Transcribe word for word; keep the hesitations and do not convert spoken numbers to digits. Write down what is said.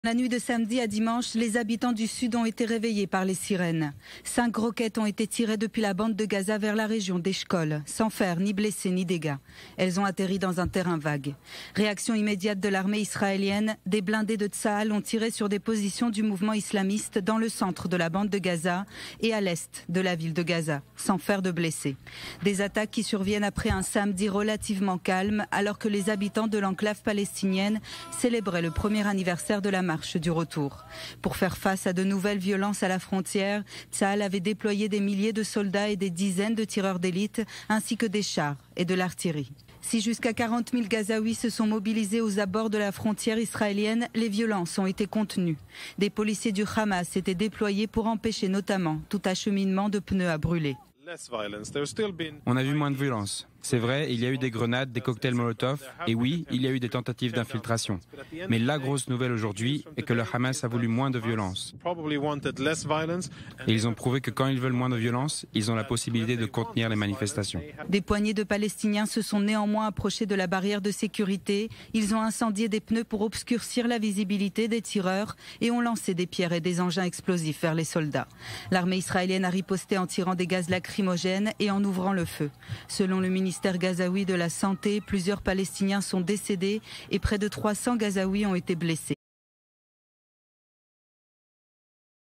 La nuit de samedi à dimanche, les habitants du sud ont été réveillés par les sirènes. Cinq roquettes ont été tirées depuis la bande de Gaza vers la région d'Eshkol, sans faire ni blessés ni dégâts. Elles ont atterri dans un terrain vague. Réaction immédiate de l'armée israélienne, des blindés de Tsahal ont tiré sur des positions du mouvement islamiste dans le centre de la bande de Gaza et à l'est de la ville de Gaza, sans faire de blessés. Des attaques qui surviennent après un samedi relativement calme, alors que les habitants de l'enclave palestinienne célébraient le premier anniversaire de la marche du retour. Pour faire face à de nouvelles violences à la frontière, Tsahal avait déployé des milliers de soldats et des dizaines de tireurs d'élite, ainsi que des chars et de l'artillerie. Si jusqu'à quarante mille Gazaouis se sont mobilisés aux abords de la frontière israélienne, les violences ont été contenues. Des policiers du Hamas étaient déployés pour empêcher notamment tout acheminement de pneus à brûler. On a vu moins de violence. C'est vrai, il y a eu des grenades, des cocktails Molotov, et oui, il y a eu des tentatives d'infiltration. Mais la grosse nouvelle aujourd'hui est que le Hamas a voulu moins de violence. Et ils ont prouvé que quand ils veulent moins de violence, ils ont la possibilité de contenir les manifestations. Des poignées de Palestiniens se sont néanmoins approchés de la barrière de sécurité. Ils ont incendié des pneus pour obscurcir la visibilité des tireurs et ont lancé des pierres et des engins explosifs vers les soldats. L'armée israélienne a riposté en tirant des gaz lacrymogènes et en ouvrant le feu. Selon le ministère Le ministère gazaoui de la Santé, plusieurs Palestiniens sont décédés et près de trois cents Gazaouis ont été blessés.